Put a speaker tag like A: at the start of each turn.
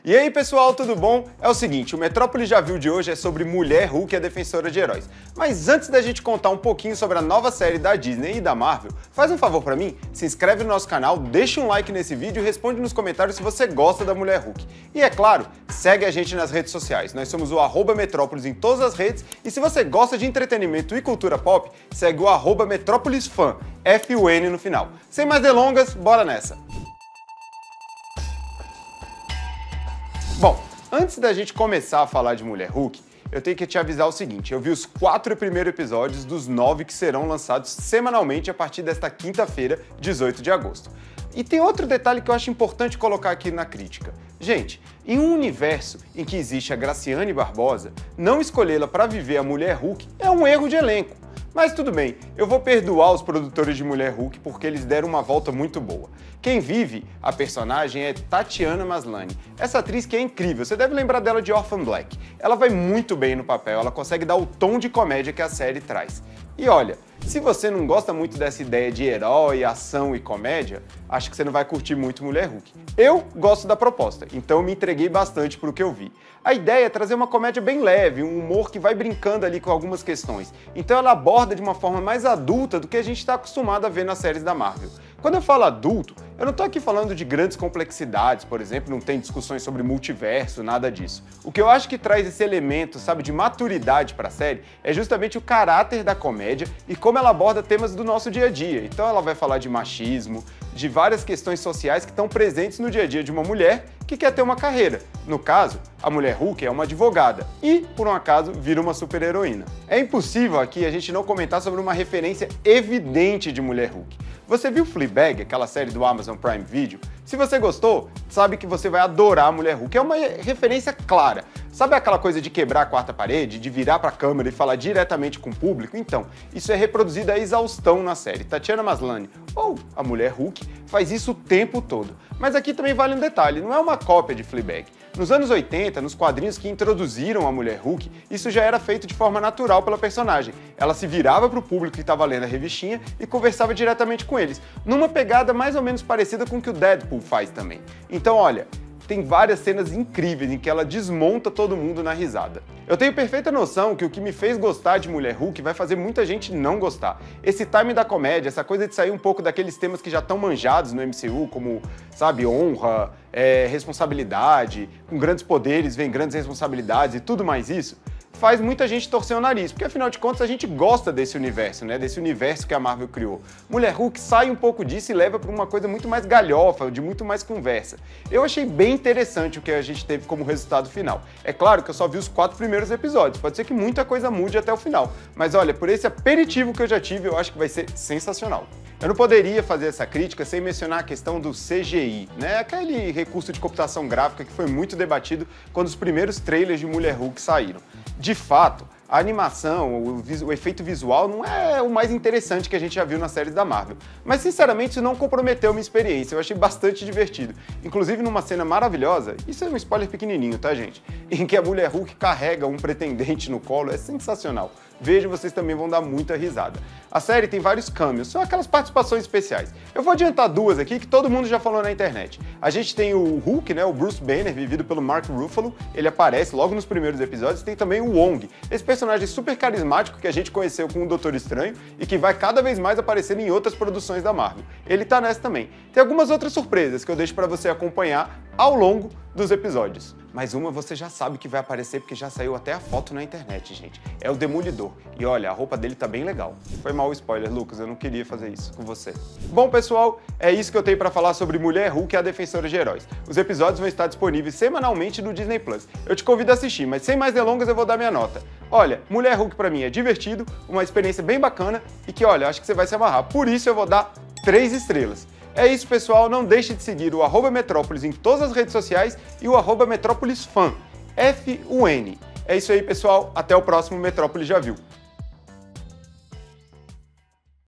A: E aí pessoal, tudo bom? É o seguinte, o Metrópolis Já Viu de hoje é sobre Mulher Hulk, a defensora de heróis. Mas antes da gente contar um pouquinho sobre a nova série da Disney e da Marvel, faz um favor pra mim, se inscreve no nosso canal, deixa um like nesse vídeo e responde nos comentários se você gosta da Mulher Hulk. E é claro, segue a gente nas redes sociais, nós somos o @Metrópolis em todas as redes e se você gosta de entretenimento e cultura pop, segue o @MetrópolisFan, F-U-N no final. Sem mais delongas, bora nessa! Bom, antes da gente começar a falar de Mulher Hulk, eu tenho que te avisar o seguinte, eu vi os 4 primeiros episódios dos 9 que serão lançados semanalmente a partir desta quinta-feira, 18 de agosto. E tem outro detalhe que eu acho importante colocar aqui na crítica. Gente, em um universo em que existe a Graciane Barbosa, não escolhê-la para viver a Mulher Hulk é um erro de elenco. Mas tudo bem, eu vou perdoar os produtores de Mulher Hulk porque eles deram uma volta muito boa. Quem vive a personagem é Tatiana Maslany, essa atriz que é incrível, você deve lembrar dela de Orphan Black. Ela vai muito bem no papel, ela consegue dar o tom de comédia que a série traz. E olha, se você não gosta muito dessa ideia de herói, ação e comédia, acho que você não vai curtir muito Mulher Hulk. Eu gosto da proposta, então me entreguei bastante pro que eu vi. A ideia é trazer uma comédia bem leve, um humor que vai brincando ali com algumas questões. Então ela aborda de uma forma mais adulta do que a gente está acostumado a ver nas séries da Marvel. Quando eu falo adulto, eu não estou aqui falando de grandes complexidades, por exemplo, não tem discussões sobre multiverso, nada disso. O que eu acho que traz esse elemento, sabe, de maturidade para a série é justamente o caráter da comédia e como ela aborda temas do nosso dia a dia. Então ela vai falar de machismo, de várias questões sociais que estão presentes no dia a dia de uma mulher que quer ter uma carreira. No caso, a Mulher Hulk é uma advogada e, por um acaso, vira uma super-heroína. É impossível aqui a gente não comentar sobre uma referência evidente de Mulher Hulk. Você viu Fleabag, aquela série do Amazon Prime Video? Se você gostou, sabe que você vai adorar a Mulher Hulk. É uma referência clara. Sabe aquela coisa de quebrar a quarta parede, de virar para a câmera e falar diretamente com o público? Então, isso é reproduzido à exaustão na série. Tatiana Maslany, ou a Mulher Hulk, faz isso o tempo todo. Mas aqui também vale um detalhe, não é uma cópia de Fleabag. Nos anos 80, nos quadrinhos que introduziram a Mulher Hulk, isso já era feito de forma natural pela personagem. Ela se virava para o público que estava lendo a revistinha e conversava diretamente com eles, numa pegada mais ou menos parecida com o que o Deadpool faz também. Então, olha, tem várias cenas incríveis em que ela desmonta todo mundo na risada. Eu tenho perfeita noção que o que me fez gostar de Mulher Hulk vai fazer muita gente não gostar. Esse time da comédia, essa coisa de sair um pouco daqueles temas que já estão manjados no MCU, como, sabe, honra, responsabilidade, com grandes poderes vem grandes responsabilidades e tudo mais isso, faz muita gente torcer o nariz, porque afinal de contas a gente gosta desse universo, né? Desse universo que a Marvel criou. Mulher Hulk sai um pouco disso e leva para uma coisa muito mais galhofa, de muito mais conversa. Eu achei bem interessante o que a gente teve como resultado final. É claro que eu só vi os 4 primeiros episódios, pode ser que muita coisa mude até o final, mas olha, por esse aperitivo que eu já tive, eu acho que vai ser sensacional. Eu não poderia fazer essa crítica sem mencionar a questão do CGI, né? Aquele recurso de computação gráfica que foi muito debatido quando os primeiros trailers de Mulher Hulk saíram. De fato, a animação, o efeito visual não é o mais interessante que a gente já viu nas séries da Marvel. Mas, sinceramente, isso não comprometeu minha experiência, eu achei bastante divertido. Inclusive, numa cena maravilhosa, isso é um spoiler pequenininho, tá, gente? Em que a Mulher Hulk carrega um pretendente no colo, é sensacional. Vejam, vocês também vão dar muita risada. A série tem vários cameos, são aquelas participações especiais. Eu vou adiantar 2 aqui que todo mundo já falou na internet. A gente tem o Hulk, né, o Bruce Banner, vivido pelo Mark Ruffalo, ele aparece logo nos primeiros episódios, tem também o Wong, esse personagem super carismático que a gente conheceu com o Doutor Estranho e que vai cada vez mais aparecendo em outras produções da Marvel. Ele tá nessa também. Tem algumas outras surpresas que eu deixo pra você acompanhar ao longo dos episódios. Mas uma você já sabe que vai aparecer porque já saiu até a foto na internet, gente. É o Demolidor. E olha, a roupa dele tá bem legal. Foi mal o spoiler, Lucas, eu não queria fazer isso com você. Bom, pessoal, é isso que eu tenho pra falar sobre Mulher Hulk e a Defensora de Heróis. Os episódios vão estar disponíveis semanalmente no Disney Plus. Eu te convido a assistir, mas sem mais delongas eu vou dar minha nota. Olha, Mulher Hulk pra mim é divertido, uma experiência bem bacana e que, olha, acho que você vai se amarrar. Por isso eu vou dar 3 estrelas. É isso, pessoal. Não deixe de seguir o @Metrópolis em todas as redes sociais e o @MetrópolisFan, F-U-N. É isso aí, pessoal. Até o próximo Metrópolis Já Viu.